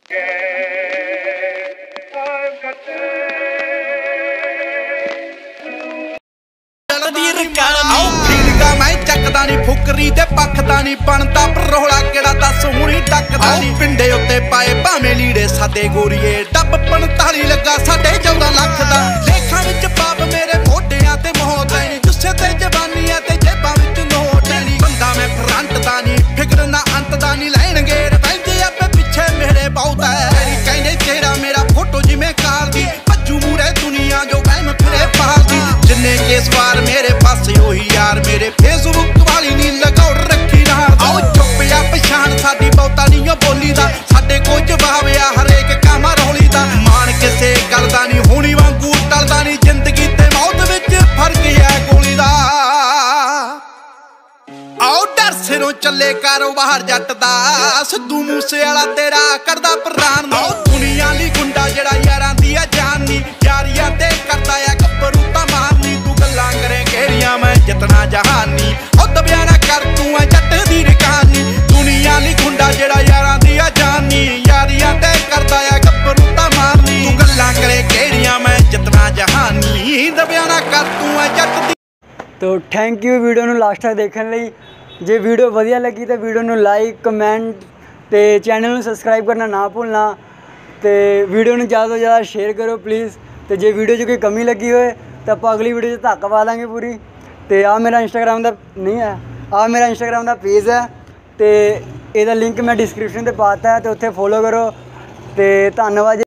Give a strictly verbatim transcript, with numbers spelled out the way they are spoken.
मैं चकदा नी फुकरी ते पखदा नी बनता परोला केड़ा दस हुणी टकदा नी पिंडे उत्ते पाए भावें लीड़े सादे गोरीए डब पंताली लगा साढ़े चौदह लख दा लेखां विच पाप मेरे मोढियां ते मौत ऐ नी गुस्से ते जवानी ऐ ते जेबां विच नोट ऐ नी बंदा मैं फ्रंट दा नी फिकर ना अंत दा नी लैण गेर पैंदे आपे पिछे मेरे बहुत ऐ कहंदे चेहरा मेरा फोटो जिवें कार दी भज्जू मूरे दुनिया जो वहम फिरे पाल दी जिन्ने केस वार मेरे पासे ओही यार मेरे फेसबुक वाली नी लगाउड़ रखी ना आओ चुप या पछाण साडी बहुता नी बोली दा साडे कोई जवाब आ हरेक काम रौली दा मान किसे गल दा नी होनी वांगू टलदा नी जिंदगी ते मौत विच फर्क है गोली दा आओ डर सिरों चले कारोबार जट दा सिद्धू मूसे वाला तेरा करदा प्रधान दा दुनिया ली गुंडा जेड़ा यारां दी आ जान नी यारियां ते करदा आ गब्बरू ता मारनी तू गल्लां करे घेरियां मैं जितना जहानी ओ दबिया ना कर तू आ जट दी रकानी दुनिया ली गुंडा जेड़ा यारां दी आ जान नी यारियां ते करदा आ गब्बरू ता मारनी तू गल्लां करे घेरियां मैं जितना जहानी दबिया ना कर तू आ जट दी। तो थैंक यू वीडियो नूं लास्ट तक देखने लई। जे वीडियो वधिया लगी तो वीडियो नूं लाइक कमेंट ते चैनल नूं सबसक्राइब करना ना भूलना ते वीडियो नूं ज़्यादा तो ज़्यादा शेयर करो प्लीज़। तो जे वीडियो च कोई कमी लगी होए तो आप अगली वीडियो च धक्क पा देंगे पूरी। तो आ मेरा इंस्टाग्राम का नहीं है आ मेरा इंस्टाग्राम का पेज है तो इसका लिंक मैं डिस्क्रिप्शन से पाता है तो उत्थे फॉलो करो। तो धन्यवाद।